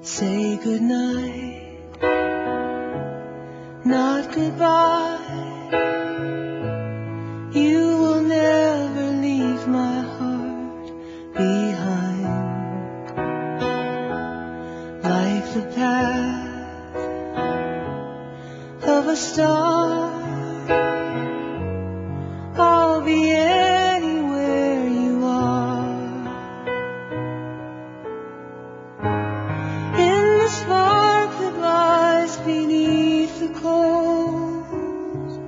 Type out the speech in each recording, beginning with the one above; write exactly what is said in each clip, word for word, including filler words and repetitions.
Say goodnight, not goodbye. You will never leave my heart behind. Like the path of a star, I'll be anywhere you are. In the spark that lies beneath the coals,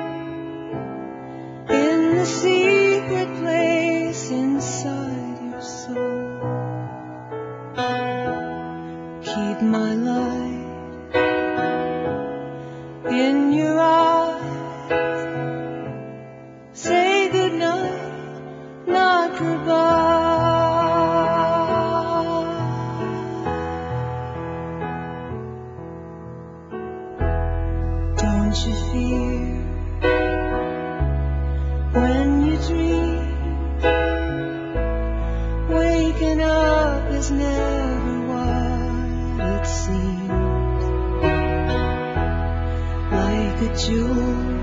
in the secret place inside your soul, keep my light in your eyes. Say goodnight, not goodbye. Don't you fear when you dream, waking up is never what it seems. Like a jewel